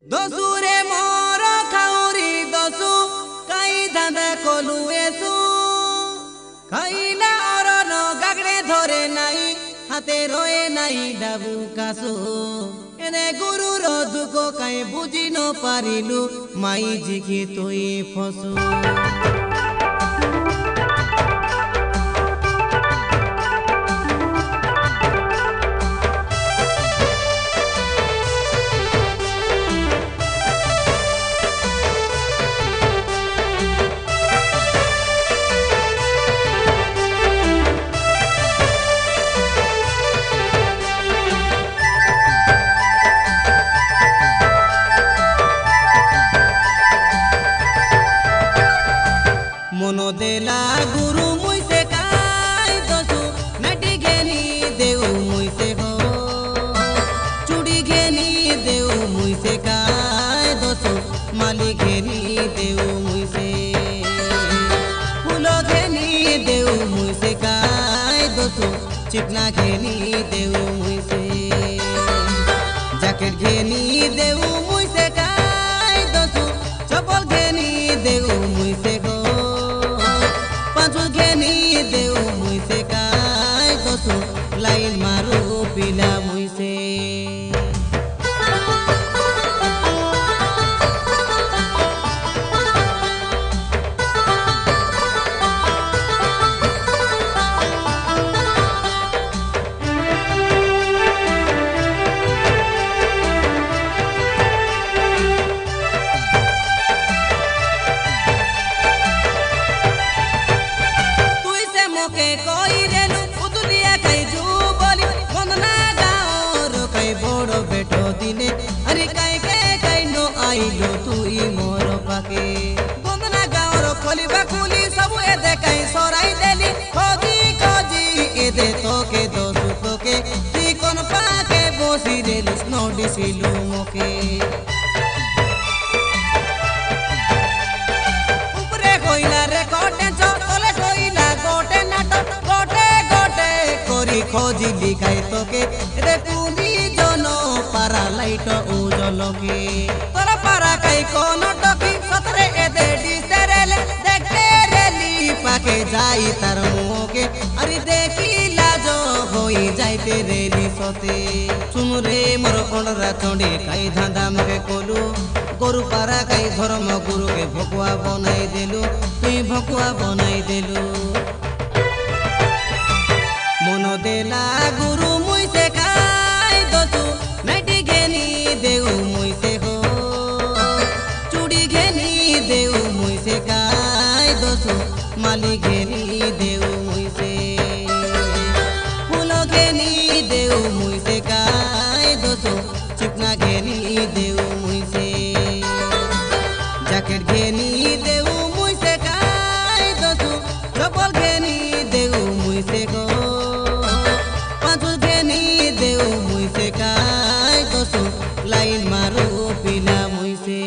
দসুরে মোর খাউরি দসু কাই ধাঁধা কলু এসু খাইলা অরণ গাগড়ে ধরে নাই হাতে রয়ে নাই ডাবু কাসু এনে গুরুর দুঃখ কাই বুঝি ন পারিলু মাই জিকি তুই ফসু मनो देला गुरु मुझसे काय दसु नटी घेनी देव मुझसे हो चूड़ी घेनी देव मुझसे काय दसु माली घेनी देव मुझसे फूलो घेनी देव मुझसे काय दसु चिकना घेनी देव मुझसे जैकेट घेनी देव मुझसे काय दसु चप्पल घेनी देव मुझसे देव मुझसे काय दसु लाइन मारू पिला मुझसे अरे कई नो आइलो तुई मोर पाके बंदना गाँवर खोलिबा खुली सब एदे कई सोराई देली खोजी खोजी एदे तोके दोसु तोके ती कोन पाके बोसी देली स्नो डिसिलु मोके ऊपरे कोइला रे कोटे चो तले कोइला गोटे नाटो गोटे गोटे कोरी खोजी लिखाई तोके एदे पुनी जोनो पारा लाइट उजल के तोरा पारा कई कोन टकी सतरे एदे डिसरेले देखते रेली पाके जाई तार मुँह के अरे देखी लाजो होई जाइते रेली सते सुन रे मोर कोणरा चंडी कई धांधा मके कोलू गोरु पारा कई धर्म गुरु के भकुआ बनाई देलु तुई भकुआ बनाई देलु मनो देला गुरु मुझसे काय दसु नटी घेनी देव मुझसे हो चूड़ी घेनी देव मुझसे काय दसु माली घेनी देव मुझसे फूलो घेनी देव मुझसे काय दसु चिकना घेनी देव मुझसे जैकेट घेनी देव मुझसे काय दसु चप्पल घेनी देव मुझसे हो पाँचू घेनी देव मुझसे काय दसु लाइन मारू पिला मुझसे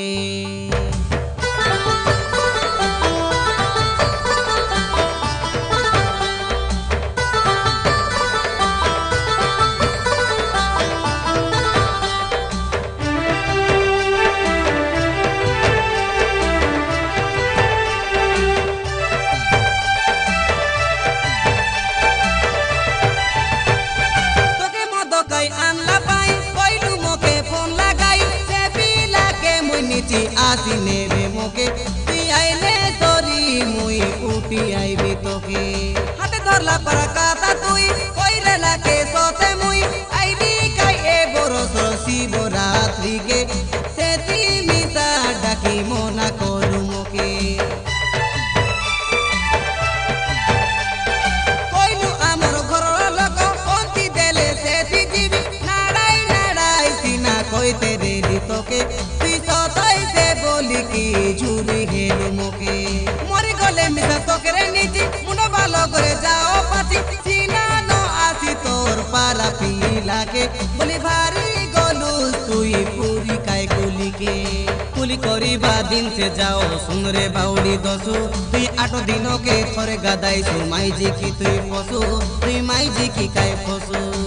तोके मदो कई आनला पाई कोइलू मोके फोन लगाई से पिला के मुई नीची आसी नेवे मोके ती आइले तोरी मुई उठी आईबी तोके हाथे धरला पर काता तुई कोइले लाके सोते मुई आईबी कई ए बरस शिवरात्रि के सेती मिसा डाकी मोना करू मोके कोइलू आमर घरर लोक कोंती देले सेती जीवी नाड़ाई नाड़ाई सीना कोइते देली तोके तुई सताई से बोली की झूरी हेलु मोके मरी गले मिसा तोकरे नीची मुंडो बालो करे जाओ पाची सीना नो आसी तोर पारा पीला के बोली भारी गोलू तुई पूरी काय कुली के कुली करीबा दिन से जाओ सुन रे बाउली दसु तुई 8 दिनों के थोरे गादाई सु माई जी की तुई फसु तुई माई जी की काय फसु।